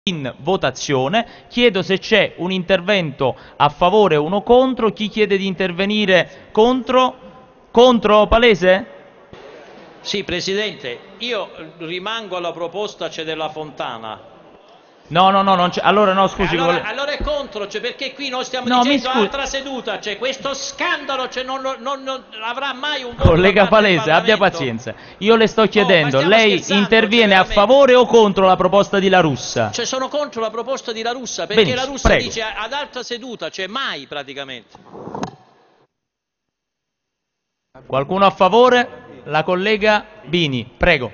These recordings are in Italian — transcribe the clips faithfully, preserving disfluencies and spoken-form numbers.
in votazione. Chiedo se c'è un intervento a favore o uno contro. Chi chiede di intervenire contro? Contro, palese? Sì, Presidente, io rimango alla proposta c'è della Fontana. No, no, no, non c'è. Allora no, scusi. Allora, vole... allora è contro, cioè, perché qui noi stiamo No, mi dicendo scusi. altra seduta, c'è questo scandalo, cioè, non, non, non avrà mai un voto Collega da parte del Palese, abbia Parlamento. pazienza. Io le sto chiedendo, stiamo lei scherzando, interviene cioè, a veramente. favore o contro la proposta di La Russa? Cioè, sono contro la proposta di La Russa, perché Benissimo, La Russa prego. dice ad altra seduta, cioè mai praticamente. Qualcuno a favore? La collega Bini, prego.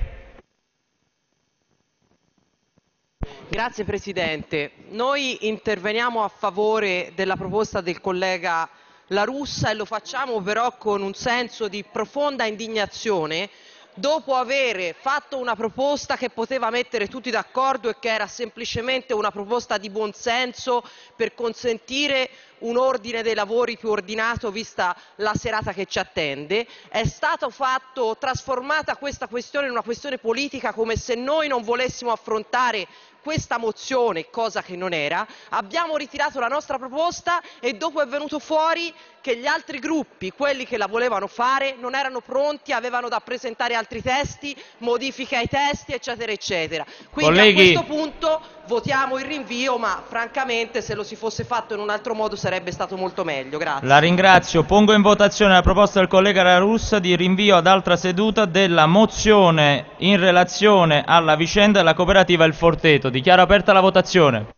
Grazie Presidente. Noi interveniamo a favore della proposta del collega La Russa e lo facciamo però con un senso di profonda indignazione dopo aver fatto una proposta che poteva mettere tutti d'accordo e che era semplicemente una proposta di buonsenso per consentire un ordine dei lavori più ordinato vista la serata che ci attende. È stata fatto, trasformata questa questione in una questione politica come se noi non volessimo affrontare questa mozione, cosa che non era. Abbiamo ritirato la nostra proposta e dopo è venuto fuori che gli altri gruppi, quelli che la volevano fare, non erano pronti, avevano da presentare altri testi, modifiche ai testi, eccetera, eccetera. Quindi Colleghi... a questo punto votiamo il rinvio, ma francamente se lo si fosse fatto in un altro modo sarebbe stato molto meglio. Grazie. La ringrazio. Pongo in votazione la proposta del collega La Russa di rinvio ad altra seduta della mozione in relazione alla vicenda della cooperativa Il Forteto. Dichiaro aperta la votazione.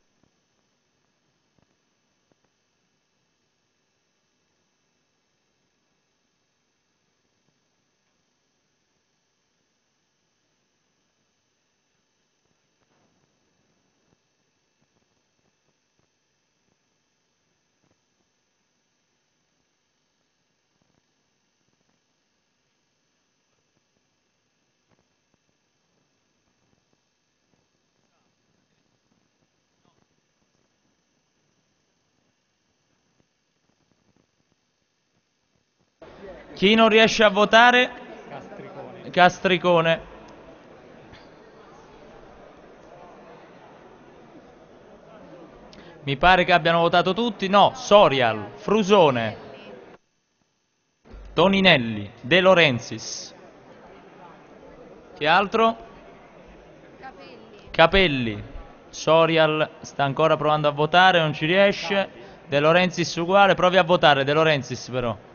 Chi non riesce a votare? Castricone. Castricone. Mi pare che abbiano votato tutti. No, Sorial, Frusone, Toninelli, De Laurentiis. Chi altro? Capelli. Capelli. Sorial sta ancora provando a votare, non ci riesce. De Laurentiis uguale, provi a votare De Laurentiis però.